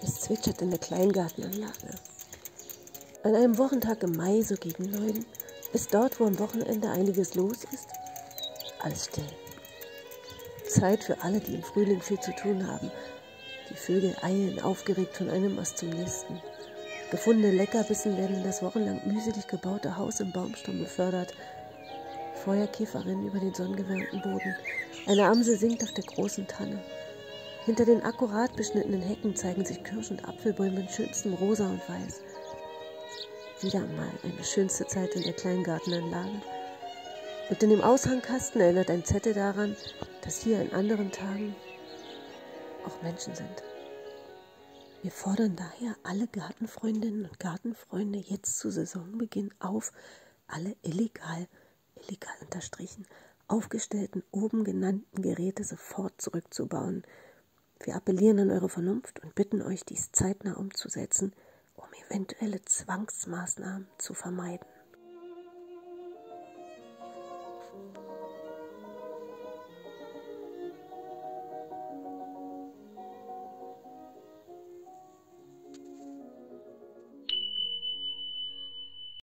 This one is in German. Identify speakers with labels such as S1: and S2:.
S1: Es zwitschert in der Kleingartenanlage. An einem Wochentag im Mai, so gegen 9, ist dort, wo am Wochenende einiges los ist, alles still. Zeit für alle, die im Frühling viel zu tun haben. Die Vögel eilen aufgeregt von einem Ast zum nächsten. Gefundene Leckerbissen werden in das wochenlang mühselig gebaute Haus im Baumstamm befördert. Feuerkäfer rennen über den sonnengewärmten Boden. Eine Amsel singt auf der großen Tanne. Hinter den akkurat beschnittenen Hecken zeigen sich Kirsch- und Apfelbäume in schönstem Rosa und Weiß. Wieder einmal eine schönste Zeit in der Kleingartenanlage. Und in dem Aushangkasten erinnert ein Zettel daran, dass hier an anderen Tagen auch Menschen sind. Wir fordern daher alle Gartenfreundinnen und Gartenfreunde jetzt zu Saisonbeginn auf, alle illegal unterstrichen, aufgestellten, oben genannten Geräte sofort zurückzubauen. Wir appellieren an eure Vernunft und bitten euch, dies zeitnah umzusetzen, um eventuelle Zwangsmaßnahmen zu vermeiden.